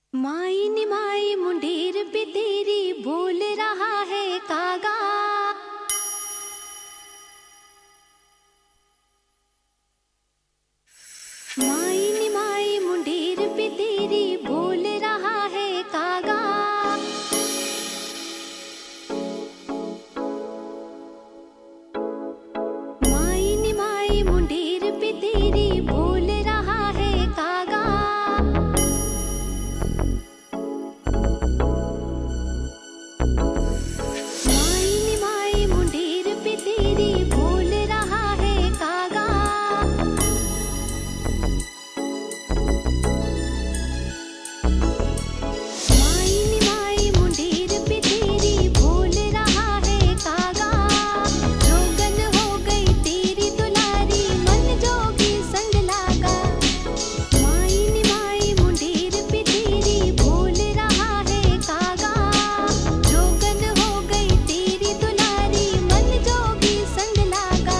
माई निमाई मुंडेर पे तेरी बोल रहा है कागा। माई निमाई मुंडेर पे तेरी बोल रहा है कागा। माई निमाई मुंडेर पे तेरी बोल रहा है कागा। माई निमाई मुंडेर पे तेरी बोल रहा है कागा। माई निमाई मुंडेर पे तेरी बोल रहा है कागा। जोगन हो गई तेरी दुलारी मन जोगी संग लागा। माई निमाई मुंडेर पे तेरी बोल रहा है कागा। जोगन हो गई तेरी दुलारी मन जोगी संग लागा।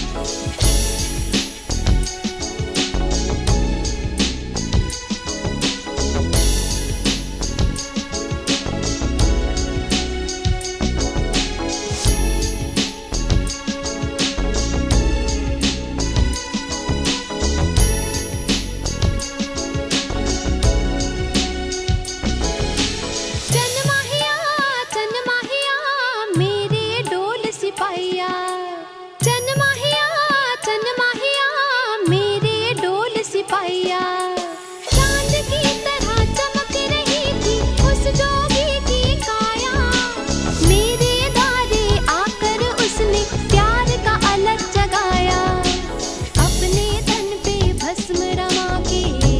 चन माहिया मेरे डोल सिपाहिया। चन माहिया मेरे डोल सिपाहिया। चांद की तरह चमक रही थी उस जोगी की काया। मेरे द्वारे आकर उसने प्यार का अलग जगाया। अपने तन पे भस्म रमा के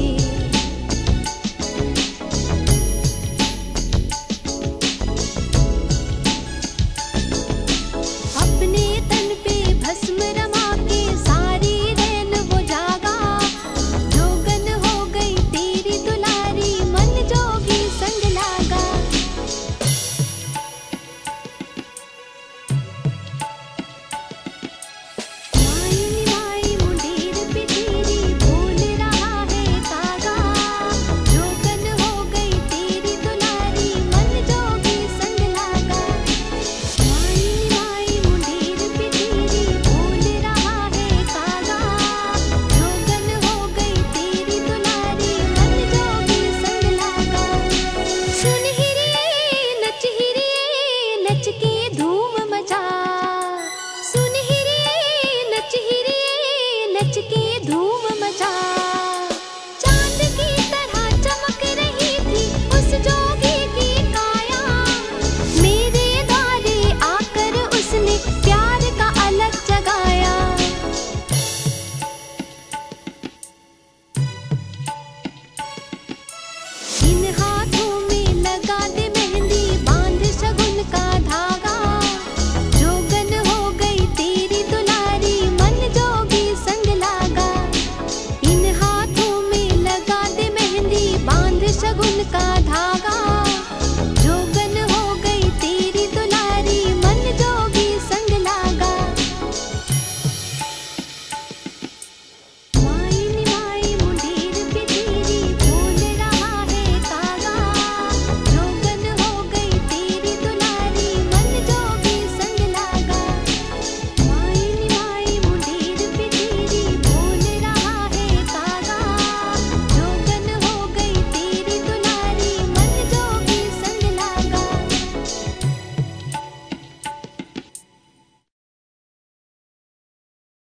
अपने तन पे भस्म रमा के सारी रैन वो जागा। जोगन हो गई तेरी दुलारी मन जोगी संग लागा। माई निमाई मुंडेर पे तेरी बोल रहा है कागा। जोगन हो गई तेरी दुलारी मन जोगी संग लागा। माई निमाई मुंडेर पे तेरी बोल रहा है कागा। जोगन हो गई तेरी दुलारी मन जोगी संग लागा। सुन हिरिये नच के धूम मचा। सुन हिरिये नच के धूम मचा। चांद की तरह चमक रही थी उस जोगी की काया। मेरे द्वारे आकर उसने प्यार का अलग जगाया। इन हाथों में लगा दे मेहंदी बांध शगुन का धागा। जोगन हो गई तेरी दुलारी मन जोगी संग लागा। इन हाथों में लगा दे मेहंदी बांध शगुन का